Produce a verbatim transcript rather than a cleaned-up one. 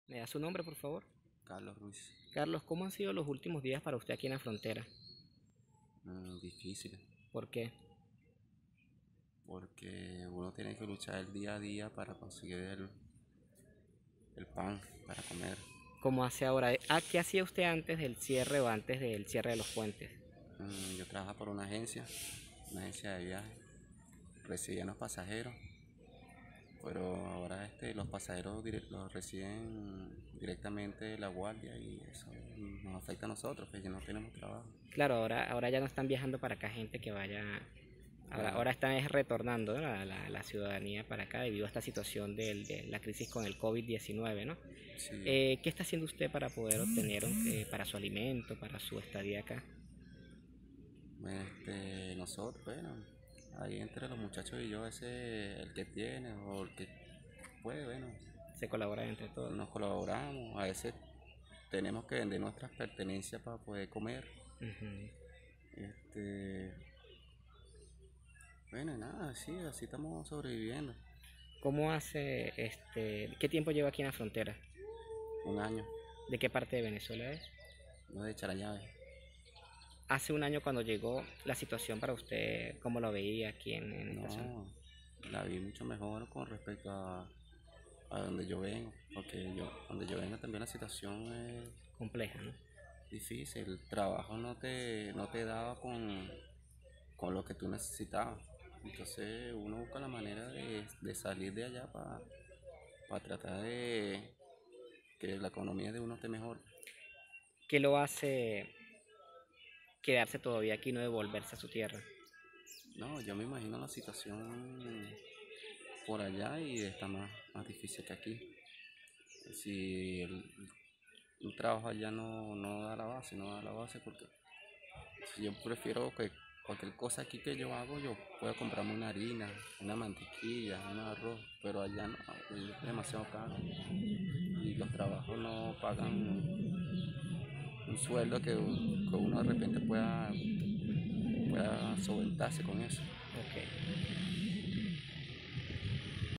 ¿Me da su nombre, por favor? Carlos Ruiz. Carlos, ¿cómo han sido los últimos días para usted aquí en la frontera? Mm, difícil, ¿Por qué? porque uno tiene que luchar el día a día para conseguir el, el pan para comer. ¿Cómo hace ahora? Ah, ¿qué hacía usted antes del cierre o antes del cierre de los puentes? Mm, yo trabajo por una agencia, una agencia de viaje, recibían los pasajeros, pero ahora este, los pasajeros dire- los reciben directamente la guardia y eso nos afecta a nosotros, que ya no tenemos trabajo. Claro, ahora, ahora ya no están viajando para acá gente que vaya. Ahora, Claro, ahora están es retornando, ¿no? la, la- la ciudadanía para acá debido a esta situación del- de la crisis con el covid diecinueve, ¿no? sí, Eh, ¿qué está haciendo usted para poder obtener eh, para su alimento, para su estadía acá? este, nosotros, bueno, ahí entre los muchachos y yo, ese, el que tiene o el que puede, bueno, Se colabora entre todos. nos colaboramos, a veces tenemos que vender nuestras pertenencias para poder comer. Ujú. Este, bueno, y nada, sí, así estamos sobreviviendo. ¿Cómo hace, este, qué tiempo lleva aquí en la frontera? Un año, ¿De qué parte de Venezuela es? no de echar llave. Hace un año cuando llegó la situación para usted, ¿cómo lo veía aquí en, en esta zona? No, la vi mucho mejor con respecto a, a donde yo vengo, porque yo, donde yo vengo también la situación es Compleja, ¿no? difícil, el trabajo no te, no te daba con, con lo que tú necesitabas. Entonces uno busca la manera de, de salir de allá para tratar de que la economía de uno esté mejor. ¿Qué lo hace quedarse todavía aquí y no devolverse a su tierra? No, yo me imagino la situación por allá y está más, más difícil que aquí. Si el, un trabajo allá no, no da la base, no da la base porque si yo prefiero que cualquier cosa aquí que yo hago, yo puedo comprarme una harina, una mantequilla, un arroz, pero allá no, es demasiado caro y los trabajos no pagan un sueldo que, que uno de repente pueda, pueda solventarse con eso. Ok.